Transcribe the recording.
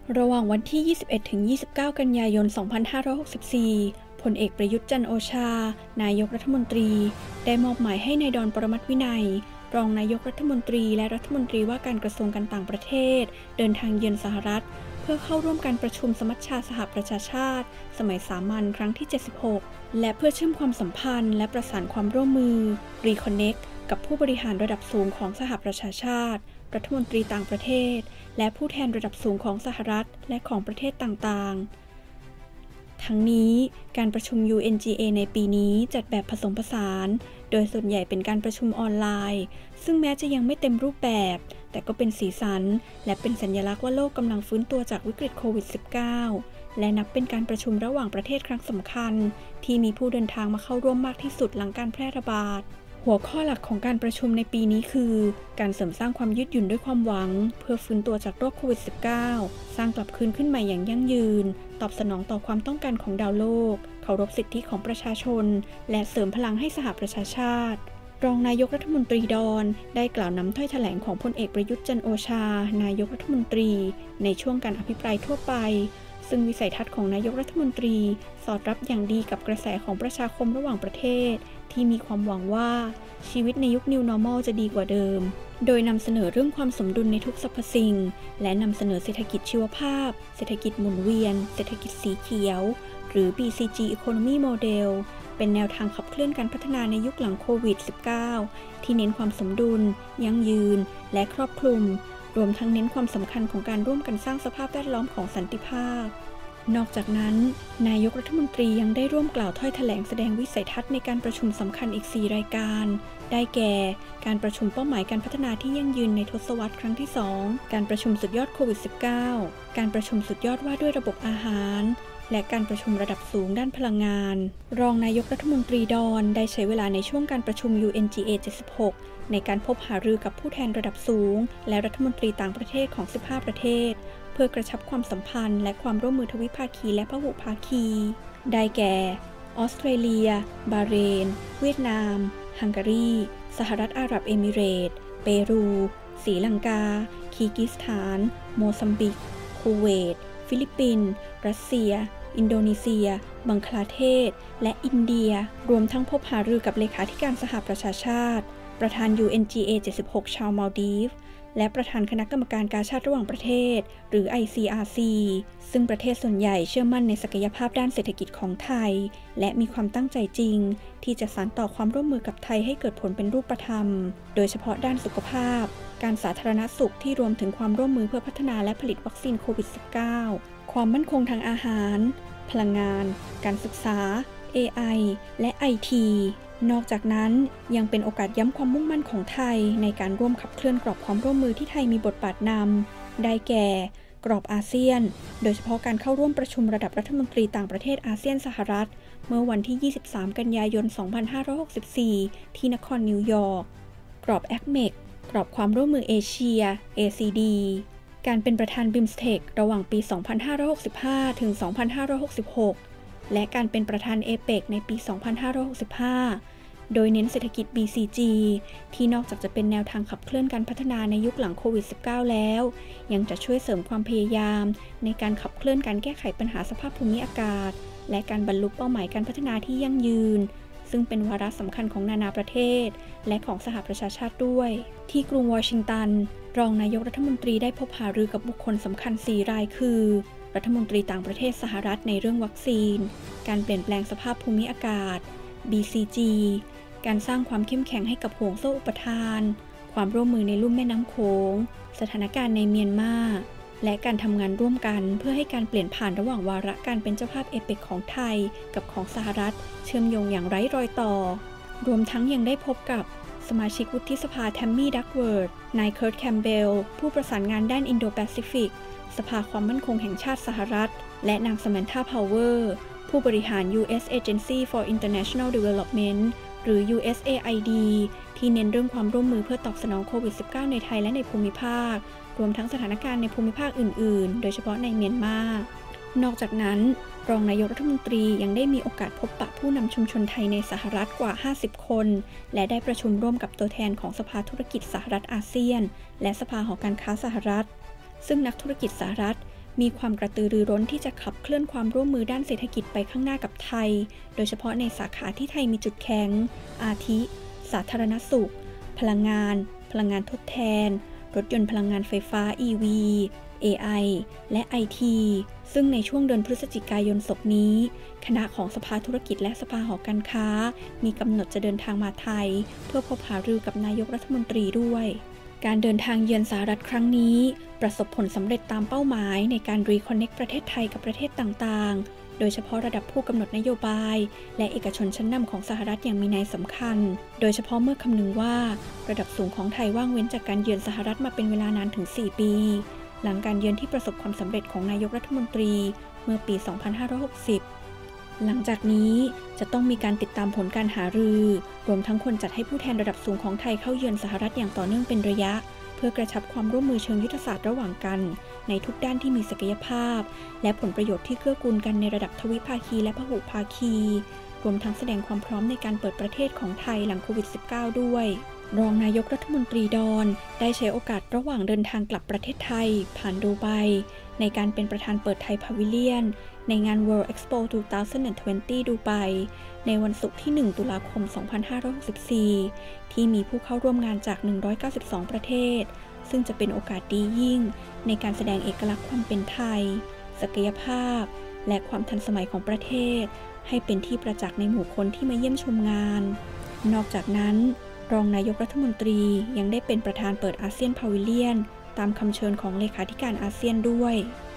ระหว่างวันที่ 21-29 กันยายน 2564 พลเอกประยุทธ์จันทร์โอชา นายกรัฐมนตรีได้มอบหมายให้นายดอน ปรมัตถ์วินัย รองนายกรัฐมนตรีและรัฐมนตรีว่าการกระทรวงการต่างประเทศเดินทางเยือนสหรัฐเพื่อเข้าร่วมการประชุมสมัชชาสหประชาชาติสมัยสามัญครั้งที่ 76 และเพื่อเชื่อมความสัมพันธ์และประสานความร่วมมือ Reconnect กับผู้บริหารระดับสูงของสหประชาชาติรัฐมนตรีต่างประเทศและผู้แทนระดับสูงของสหรัฐและของประเทศต่างๆ ทั้งนี้การประชุม UNGA ในปีนี้จัดแบบผสมผสานโดยส่วนใหญ่เป็นการประชุมออนไลน์ซึ่งแม้จะยังไม่เต็มรูปแบบแต่ก็เป็นสีสันและเป็นสัญลักษณ์ว่าโลกกำลังฟื้นตัวจากวิกฤตโควิด -19 และนับเป็นการประชุมระหว่างประเทศครั้งสำคัญที่มีผู้เดินทางมาเข้าร่วมมากที่สุดหลังการแพร่ระบาดหัวข้อหลักของการประชุมในปีนี้คือการเสริมสร้างความยืดหยุ่นด้วยความหวังเพื่อฟื้นตัวจากโรคโควิด -19 สร้างกลับคืนขึ้นใหม่อย่างยั่งยืนตอบสนองต่อความต้องการของดาวโลกเคารพสิทธิของประชาชนและเสริมพลังให้สหประชาชาติรองนายกรัฐมนตรีดอนได้กล่าวนำถ้อยแถลงของพลเอกประยุทธ์จันทร์โอชานายกรัฐมนตรีในช่วงการอภิปรายทั่วไปซึ่งวิสัยทัศน์ของนายกรัฐมนตรีสอดรับอย่างดีกับกระแสของประชาคมระหว่างประเทศที่มีความหวังว่าชีวิตในยุค New Normal จะดีกว่าเดิมโดยนำเสนอเรื่องความสมดุลในทุกสรรพสิ่งและนำเสนอเศรษฐกิจชีวภาพเศรษฐกิจหมุนเวียนเศรษฐกิจสีเขียวหรือ BCG Economy Model เป็นแนวทางขับเคลื่อนการพัฒนาในยุคหลังโควิด -19 ที่เน้นความสมดุลยั่งยืนและครอบคลุมรวมทั้งเน้นความสำคัญของการร่วมกันสร้างสภาพแวดล้อมของสันติภาพนอกจากนั้นนายกรัฐมนตรียังได้ร่วมกล่าวถ้อยแถลงแสดงวิสัยทัศน์ในการประชุมสำคัญอีก 4 รายการได้แก่การประชุมเป้าหมายการพัฒนาที่ยั่งยืนในทศวรรษครั้งที่ 2 การประชุมสุดยอดโควิด -19 การประชุมสุดยอดว่าด้วยระบบอาหารและการประชุมระดับสูงด้านพลังงานรองนายกรัฐมนตรีดอนได้ใช้เวลาในช่วงการประชุม UNGA 76 ในการพบหารือกับผู้แทนระดับสูงและรัฐมนตรีต่างประเทศของ 15 ประเทศเพื่อกระชับความสัมพันธ์และความร่วมมือทวิภาคีและพหุภาคีได้แก่ออสเตรเลียบาห์เรนเวียดนามฮังการีสหรัฐอาหรับเอมิเรตส์เปรูศรีลังกาคีร์กิสถานโมซัมบิกคูเวตฟิลิปปินส์รัสเซียอินโดนีเซียบังคลาเทศและอินเดียรวมทั้งพบหารือกับเลขาธิการสหประชาชาติประธาน UNGA 76 ชาวมาลดีฟและประธานคณะกรรมการกาชาดระหว่างประเทศหรือ ICRC ซึ่งประเทศส่วนใหญ่เชื่อมั่นในศักยภาพด้านเศรษฐกิจของไทยและมีความตั้งใจจริงที่จะสานต่อความร่วมมือกับไทยให้เกิดผลเป็นรูปธรรมโดยเฉพาะด้านสุขภาพการสาธารณสุขที่รวมถึงความร่วมมือเพื่อพัฒนาและผลิตวัคซีนโควิด -19 ความมั่นคงทางอาหารพลังงานการศึกษา AI และ IT นอกจากนั้นยังเป็นโอกาสย้ำความมุ่งมั่นของไทยในการร่วมขับเคลื่อนกรอบความร่วมมือที่ไทยมีบทบาทนำได้แก่กรอบอาเซียนโดยเฉพาะการเข้าร่วมประชุมระดับรัฐมนตรีต่างประเทศอาเซียนสหรัฐเมื่อวันที่ 23 กันยายน 2564 ที่นครนิวยอร์กกรอบ ACMEC กรอบความร่วมมือเอเชีย ACD การเป็นประธาน BIMSTEC ระหว่างปี 2565 ถึง 2566 และการเป็นประธาน APEC ในปี 2565 โดยเน้นเศรษฐกิจ BCG ที่นอกจากจะเป็นแนวทางขับเคลื่อนการพัฒนาในยุคหลังโควิด -19 แล้วยังจะช่วยเสริมความพยายามในการขับเคลื่อนการแก้ไขปัญหาสภาพภูมิอากาศและการบรรลุเป้าหมายการพัฒนาที่ยั่งยืนซึ่งเป็นวาระสำคัญของนานาประเทศและของสหประชาชาติด้วยที่กรุงวอชิงตันรองนายกรัฐมนตรีได้พบหารือกับบุคคลสำคัญ 4 รายคือรัฐมนตรีต่างประเทศสหรัฐในเรื่องวัคซีนการเปลี่ยนแปลงสภาพภูมิอากาศ BCG การสร้างความเข้มแข็งให้กับห่วงโซ่อุปทานความร่วมมือในลุ่มแม่น้ำโขงสถานการณ์ในเมียนมาและการทำงานร่วมกันเพื่อให้การเปลี่ยนผ่านระหว่างวาระการเป็นเจ้าภาพเอเปกของไทยกับของสหรัฐเชื่อมโยงอย่างไร้รอยต่อรวมทั้งยังได้พบกับสมาชิกวุฒิสภาแทมมี่ดักเวิร์ดนายเคิร์ทแคมเบลผู้ประสานงานด้านอินโดแปซิฟิกสภาความมั่นคงแห่งชาติสหรัฐและนางสแมนธา พาวเวอร์ผู้บริหาร U.S. Agency for International Development หรือ USAID ที่เน้นเรื่องความร่วมมือเพื่อตอบสนองโควิด -19 ในไทยและในภูมิภาครวมทั้งสถานการณ์ในภูมิภาคอื่นๆโดยเฉพาะในเมียนมานอกจากนั้นรองนายกรัฐมนตรียังได้มีโอกาสพบปะผู้นำชุมชนไทยในสหรัฐกว่า 50 คนและได้ประชุมร่วมกับตัวแทนของสภาธุรกิจสหรัฐอาเซียนและสภาหอการค้าสหรัฐซึ่งนักธุรกิจสหรัฐมีความกระตือรือร้นที่จะขับเคลื่อนความร่วมมือด้านเศรษฐกิจไปข้างหน้ากับไทยโดยเฉพาะในสาขาที่ไทยมีจุดแข็งอาทิ สาธารณสุขพลังงานทดแทนรถยนต์พลังงานไฟฟ้า EV AI และ IT ซึ่งในช่วงเดือนพฤศจิกายนศกนี้คณะของสภาธุรกิจและสภาหอการค้ามีกำหนดจะเดินทางมาไทยเพื่อพบหารือกับนายกรัฐมนตรีด้วยการเดินทางเยือนสหรัฐครั้งนี้ประสบผลสำเร็จตามเป้าหมายในการรีคอนเนคประเทศไทยกับประเทศต่างๆโดยเฉพาะระดับผู้กำหนดนโยบายและเอกชนชั้นนำของสหรัฐอย่างมีนัยสำคัญโดยเฉพาะเมื่อคำนึงว่าระดับสูงของไทยว่างเว้นจากการเยือนสหรัฐมาเป็นเวลานานถึง 4 ปีหลังการเยือนที่ประสบความสำเร็จของนายกรัฐมนตรีเมื่อปี 2560 หลังจากนี้จะต้องมีการติดตามผลการหารือรวมทั้งควรจัดให้ผู้แทนระดับสูงของไทยเข้าเยือนสหรัฐอย่างต่อเนื่องเป็นระยะเพื่อกระชับความร่วมมือเชิงยุทธศาสตร์ระหว่างกันในทุกด้านที่มีศักยภาพและผลประโยชน์ที่เกื้อกูลกันในระดับทวิภาคีและพหุภาคีรวมทั้งแสดงความพร้อมในการเปิดประเทศของไทยหลังโควิด -19 ด้วยรองนายกรัฐมนตรีดอนได้ใช้โอกาสระหว่างเดินทางกลับประเทศไทยผ่านดูไบในการเป็นประธานเปิดไทยพาวิเลียนในงาน World Expo 2020 ดูไบในวันศุกร์ที่ 1 ตุลาคม 2564 ที่มีผู้เข้าร่วมงานจาก 192 ประเทศซึ่งจะเป็นโอกาสดียิ่งในการแสดงเอกลักษณ์ความเป็นไทยศักยภาพและความทันสมัยของประเทศให้เป็นที่ประจักษ์ในหมู่คนที่มาเยี่ยมชมงานนอกจากนั้นรองนายกรัฐมนตรียังได้เป็นประธานเปิดอาเซียนพาวิเลียนตามคำเชิญของเลขาธิการอาเซียนด้วย